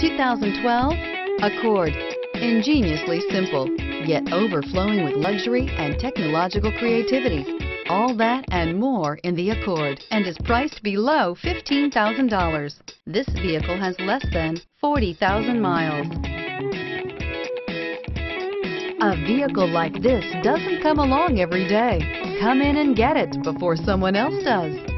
2012 Accord. Ingeniously simple, yet overflowing with luxury and technological creativity. All that and more in the Accord, and is priced below $15,000. This vehicle has less than 40,000 miles. A vehicle like this doesn't come along every day. Come in and get it before someone else does.